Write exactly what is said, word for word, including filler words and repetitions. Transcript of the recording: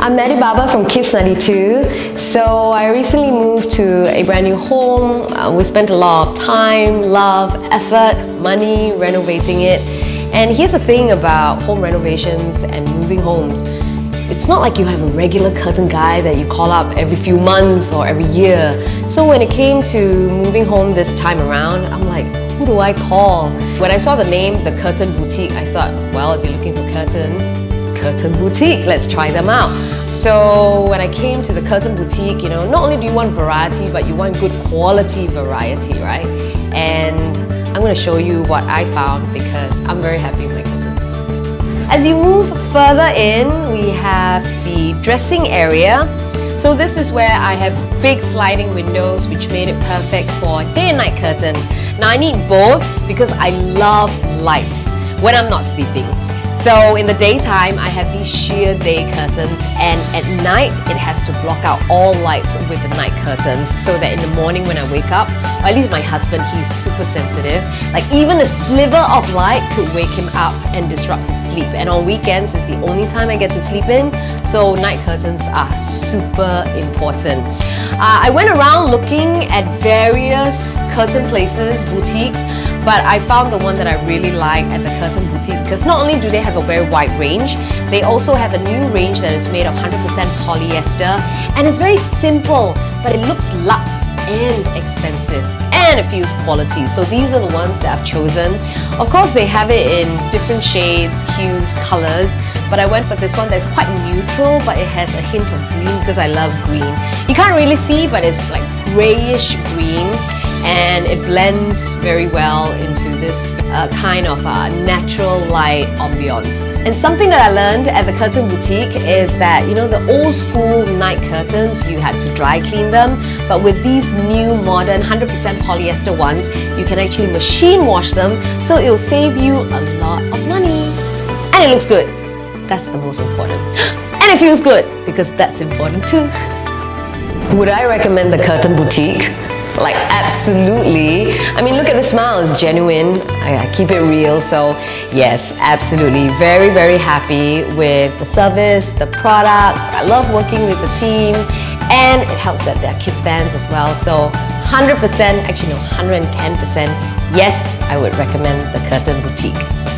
I'm Maddie Baba from Kiss ninety-two. So I recently moved to a brand new home. Uh, we spent a lot of time, love, effort, money renovating it. And here's the thing about home renovations and moving homes. It's not like you have a regular curtain guy that you call up every few months or every year. So when it came to moving home this time around, I'm like, who do I call? When I saw the name, The Curtain Boutique, I thought, well, if you're looking for curtains, Curtain Boutique, let's try them out. So when I came to the Curtain Boutique, you know, not only do you want variety, but you want good quality variety, right? And I'm going to show you what I found because I'm very happy with my curtains. As you move further in, we have the dressing area. So this is where I have big sliding windows which made it perfect for day and night curtains. Now I need both because I love light when I'm not sleeping. So in the daytime, I have these sheer day curtains, and at night, it has to block out all lights with the night curtains so that in the morning when I wake up, or at least my husband, he's super sensitive. Like even a sliver of light could wake him up and disrupt his sleep. And on weekends, it's the only time I get to sleep in, so night curtains are super important. Uh, I went around looking at various curtain places, boutiques, but I found the one that I really like at the Curtain Boutique because not only do they have a very wide range, they also have a new range that is made of one hundred percent polyester, and it's very simple, but it looks luxe and expensive, and it feels quality. So these are the ones that I've chosen. Of course, they have it in different shades, hues, colors, but I went for this one that's quite neutral, but it has a hint of green because I love green. You can't really see, but it's like grayish green, and it blends very well into this uh, kind of uh, natural light ambiance. And something that I learned at the Curtain Boutique is that, you know, the old school night curtains, you had to dry clean them, but with these new modern one hundred percent polyester ones, you can actually machine wash them, so it'll save you a lot of money. And it looks good. That's the most important. And it feels good, because that's important too. Would I recommend the Curtain Boutique? Like, absolutely. I mean, look at the smile, it's genuine. I, I keep it real, so yes, absolutely. Very, very happy with the service, the products. I love working with the team, and it helps that they're Kiss fans as well. So one hundred percent, actually no, one hundred ten percent, yes, I would recommend the Curtain Boutique.